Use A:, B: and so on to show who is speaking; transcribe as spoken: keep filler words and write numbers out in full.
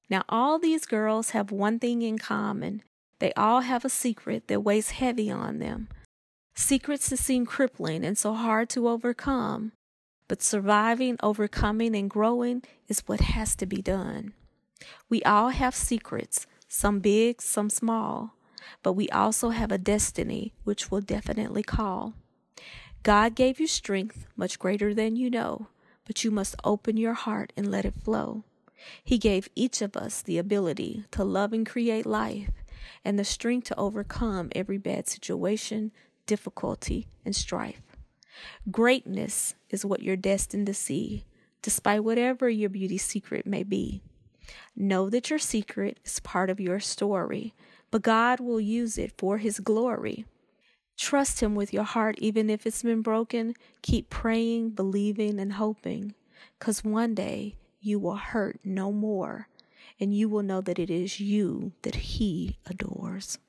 A: Now, all these girls have one thing in common. They all have a secret that weighs heavy on them. Secrets that seem crippling and so hard to overcome. But surviving, overcoming, and growing is what has to be done. We all have secrets, some big, some small. But we also have a destiny, which we'll definitely call. God gave you strength much greater than you know, but you must open your heart and let it flow. He gave each of us the ability to love and create life, and the strength to overcome every bad situation, difficulty, and strife. Greatness is what you're destined to see, despite whatever your beauty secret may be. Know that your secret is part of your story, but God will use it for His glory. Trust Him with your heart even if it's been broken. Keep praying, believing, and hoping, because one day you will hurt no more, and you will know that it is you that He adores.